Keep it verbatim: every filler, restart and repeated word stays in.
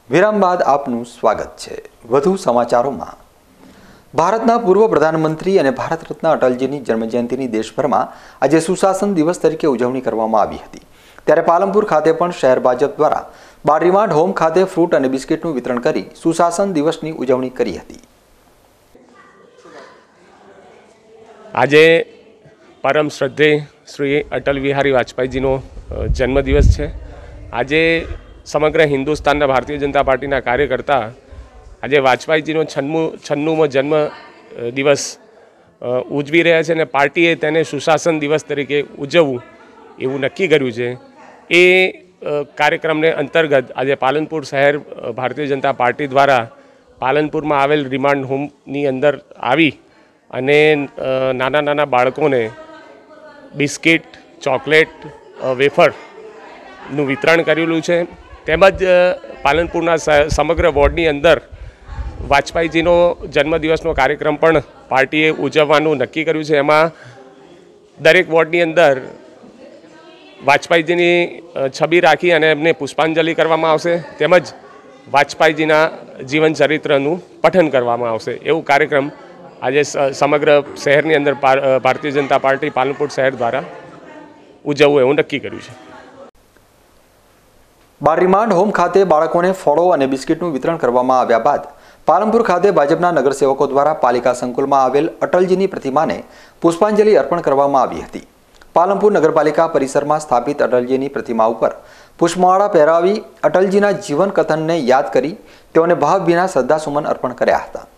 વિરામ બાદ આપનું સ્વાગત છે। વધુ સમાચારોમાં ભારતના પૂર્વ પ્રધાનમંત્રી અને ભારત રત્ન અટલજીની જન્મજયંતિની દેશભરમાં આજે સુશાસન દિવસ તરીકે ઉજવણી કરવામાં આવી હતી। ત્યારે પાલનપુર ખાતે પણ શહેર ભાજપ દ્વારા બારીમાડ હોમ ખાતે ફ્રૂટ અને બિસ્કિટનું વિતરણ કરી સુશાસન દિવસની ઉજવણી કરી હતી। આજે પરમ શ્રદ્ધેય શ્રી અટલ બિહારી વાજपेयीजीનો જન્મદિવસ છે। આજે સમગ્ર હિન્દુસ્તાનના ભારતીય જનતા પાર્ટીના કાર્યકર્તા આજે વાજपेयीजीનો છન્નું છન્નુમો જન્મ દિવસ ઉજવી રહ્યા છે અને પાર્ટીએ તેને સુશાસન દિવસ તરીકે ઉજવવું એવું નક્કી કર્યું છે। એ કાર્યક્રમને અંતર્ગત આજે પાલનપુર શહેર ભારતીય જનતા પાર્ટી દ્વારા પાલનપુરમાં આવેલ રિમાન્ડ હોમની અંદર આવી અને નાના નાના બાળકોને બિસ્કિટ, ચોકલેટ, વેફરનું વિતરણ કરેલું છે। તેમજ પાલનપુરના સમગ્ર વોર્ડની અંદર વાજपेयीજીનો જન્મદિવસનો કાર્યક્રમ પણ પાર્ટીએ ઉજવવાનું નક્કી કર્યું છે। એમાં દરેક વોર્ડની અંદર વાજपेयीજીની છબી રાખી અને એમને પુષ્પાંજલિ કરવામાં આવશે તેમજ વાજपेयीજીના જીવન ચરિત્રનું પઠન કરવામાં આવશે એવું કાર્યક્રમ આજે સમગ્ર શહેરની અંદર ભારતીય જનતા પાર્ટી પાલનપુર શહેર દ્વારા ઉજવવું એવું નક્કી કર્યું છે। બારીમાડ હોમ ખાતે બાળકોને ફળો અને બિસ્કિટનું વિતરણ કરવામાં આવ્યા બાદ પાલનપુર ખાતે ભાજપના નગરસેવકો દ્વારા પાલિકા સંકુલમાં આવેલ અટલજીની પ્રતિમાને પુષ્પાંજલિ અર્પણ કરવામાં આવી હતી। પાલનપુર નગરપાલિકા પરિસરમાં સ્થાપિત અટલજીની પ્રતિમા ઉપર પુષ્પમાળા પહેરાવી અટલજીના જીવન કથનને યાદ કરી તેઓને ભાવભીના શ્રદ્ધાસુમન અર્પણ કર્યા હતા।